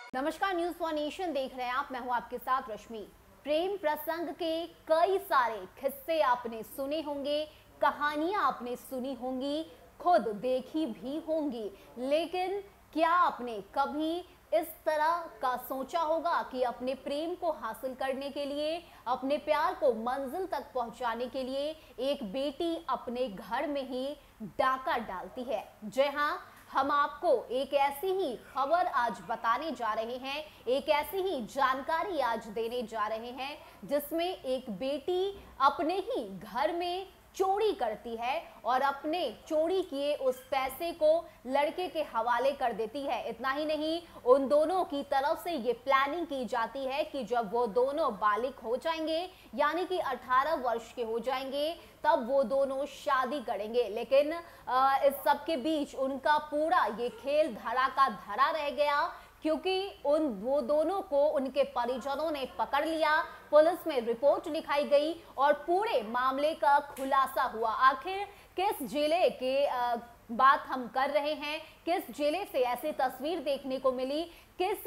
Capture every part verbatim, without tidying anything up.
नमस्कार, news one nation देख रहे हैं आप। मैं हूं आपके साथ रश्मि। प्रेम प्रसंग के कई सारे किस्से आपने सुने होंगे, कहानियां आपने सुनी होंगी, खुद देखी भी होंगी, लेकिन क्या आपने कभी इस तरह का सोचा होगा कि अपने प्रेम को हासिल करने के लिए, अपने प्यार को मंजिल तक पहुंचाने के लिए एक बेटी अपने घर में ही डाका डालती है? जी हां, हम आपको एक ऐसी ही खबर आज बताने जा रहे हैं, एक ऐसी ही जानकारी आज देने जा रहे हैं जिसमें एक बेटी अपने ही घर में चोरी करती है और अपने चोरी किए उस पैसे को लड़के के हवाले कर देती है। इतना ही नहीं, उन दोनों की तरफ से ये प्लानिंग की जाती है कि जब वो दोनों बालिग हो जाएंगे, यानी कि अठारह वर्ष के हो जाएंगे, तब वो दोनों शादी करेंगे। लेकिन आ, इस सब के बीच उनका पूरा ये खेल धरा का धरा रह गया, क्योंकि उन वो दोनों को उनके परिजनों ने पकड़ लिया, पुलिस में रिपोर्ट लिखाई गई और पूरे मामले का खुलासा हुआ। आखिर किस जिले के आ, बात हम कर रहे हैं, किस जिले से ऐसी तस्वीर देखने को मिली, किस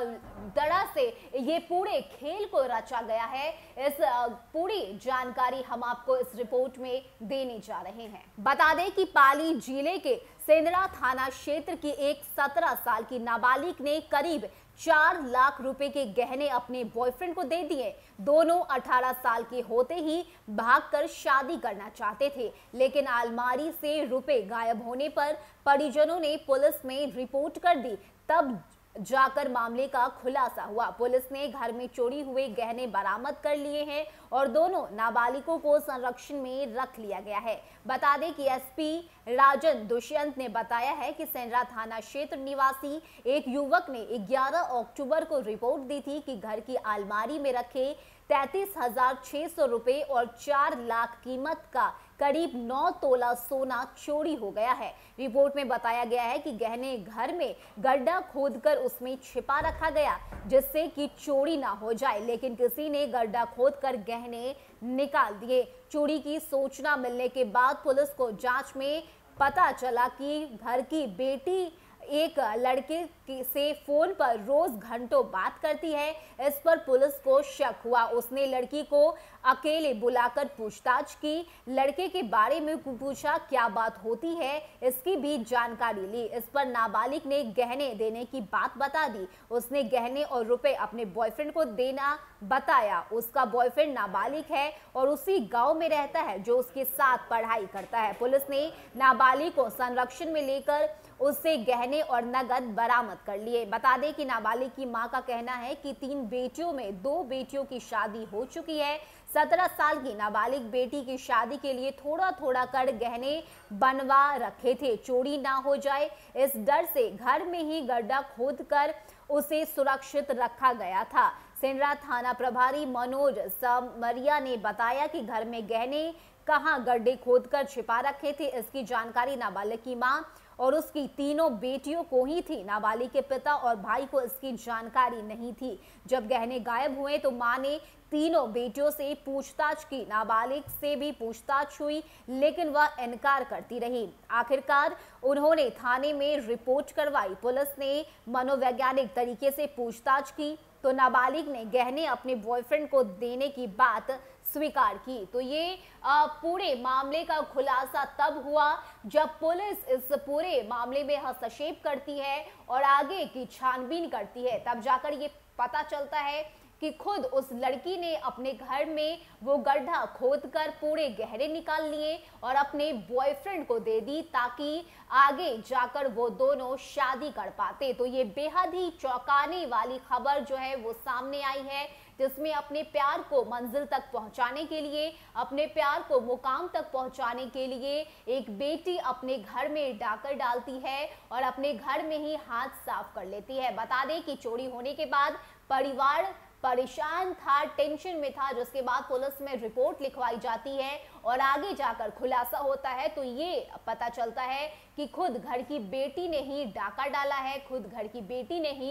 तरह से ये पूरे खेल को रचा गया है, इस पूरी जानकारी हम आपको इस रिपोर्ट में देने जा रहे हैं। बता दें कि पाली जिले के सेंदरा थाना क्षेत्र की एक सत्रह साल की नाबालिग ने करीब चार लाख रुपए के गहने अपने बॉयफ्रेंड को दे दिए। दोनों अठारह साल के होते ही भागकर शादी करना चाहते थे, लेकिन अलमारी से रुपए गायब होने पर परिजनों ने पुलिस में रिपोर्ट कर दी। तब जाकर मामले का खुलासा हुआ। पुलिस ने घर में चोरी हुए गहने बरामद कर लिए हैं और दोनों नाबालिगों को संरक्षण में रख लिया गया है। बता दें कि एसपी राजन दुष्यंत ने बताया है कि सेंदरा थाना क्षेत्र निवासी एक युवक ने ग्यारह अक्टूबर को रिपोर्ट दी थी कि घर की अलमारी में रखे तैतीस हजार छह सौ रुपए और चार लाख कीमत का करीब नौ तोला सोना चोरी हो गया है। रिपोर्ट में बताया गया है कि गहने घर में गड्ढा खोदकर उसमें छिपा रखा गया, जिससे कि चोरी ना हो जाए, लेकिन किसी ने गड्ढा खोदकर गहने निकाल दिए। चोरी की सूचना मिलने के बाद पुलिस को जांच में पता चला कि घर की बेटी एक लड़के से फोन पर रोज घंटों बात करती है। इस पर पुलिस को शक हुआ। उसने लड़की को अकेले बुलाकर पूछताछ की, लड़के के बारे में पूछा, क्या बात होती है, इसकी भी जानकारी ली। इस पर नाबालिग ने गहने देने की बात बता दी। उसने गहने और रुपए अपने बॉयफ्रेंड को देना बताया। उसका बॉयफ्रेंड नाबालिग है और उसी गांव में रहता है जो उसके साथ पढ़ाई करता है। पुलिस ने नाबालिग को संरक्षण में लेकर उससे गहने और नगद बरामद कर लिए। बता दें कि नाबालिग की मां का कहना है कि तीन बेटियों में दो बेटियों की शादी हो चुकी है। सत्रह साल की नाबालिग बेटी की शादी के लिए थोड़ा थोड़ा कर गहने बनवा रखे थे, चोरी ना हो जाए इस डर से घर में ही गड्ढा खोदकर उसे सुरक्षित रखा गया था। सेंदरा थाना प्रभारी मनोज समरिया ने बताया कि घर में गहने कहां गड्ढे खोदकर छिपा रखे थे, इसकी जानकारी नाबालिग की मां और उसकी तीनों बेटियों को ही थी। नाबालिग के पिता और भाई को इसकी जानकारी नहीं थी। जब गहने गायब हुए तो मां ने तीनों बेटियों से पूछताछ की। नाबालिग से भी पूछताछ हुई, लेकिन वह इनकार करती रही। आखिरकार उन्होंने थाने में रिपोर्ट करवाई। पुलिस ने मनोवैज्ञानिक तरीके से पूछताछ की तो नाबालिग ने गहने अपने बॉयफ्रेंड को देने की बात स्वीकार की। तो ये आ, पूरे मामले का खुलासा तब हुआ जब पुलिस इस पूरे मामले में हस्तक्षेप करती है और आगे की छानबीन करती है। तब जाकर ये पता चलता है कि खुद उस लड़की ने अपने घर में वो गड्ढा खोदकर पूरे गहने निकाल लिए और अपने बॉयफ्रेंड को दे दी, ताकि आगे जाकर वो दोनों शादी कर पाते। तो ये बेहद ही चौंकाने वाली खबर जो है वो सामने आई है, जिसमें अपने प्यार को मंजिल तक पहुंचाने के लिए, अपने प्यार को मुकाम तक पहुंचाने के लिए एक बेटी अपने घर में डाकर डालती है और अपने घर में ही हाथ साफ कर लेती है। बता दें कि चोरी होने के बाद परिवार परेशान था, टेंशन में था, जिसके बाद पुलिस में रिपोर्ट लिखवाई जाती है और आगे जाकर खुलासा होता है तो ये पता चलता है कि खुद घर की बेटी ने ही डाका डाला है, खुद घर की बेटी ने ही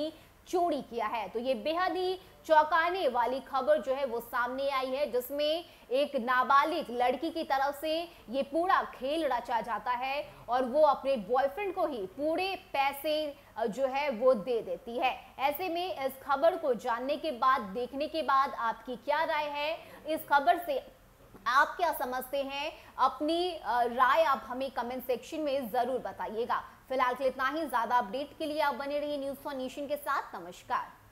चोरी किया है। तो ये बेहद ही चौंकाने वाली खबर जो है वो सामने आई है, जिसमें एक नाबालिग लड़की की तरफ से ये पूरा खेल रचा जाता है और वो अपने बॉयफ्रेंड को ही पूरे पैसे जो है वो दे देती है। ऐसे में इस खबर को जानने के बाद, देखने के बाद आपकी क्या राय है? इस खबर से आप क्या समझते हैं? अपनी राय आप हमें कमेंट सेक्शन में जरूर बताइएगा। फिलहाल के लिए इतना ही। ज्यादा अपडेट के लिए आप बने रहिए न्यूज़ फॉर नेशन के साथ। नमस्कार।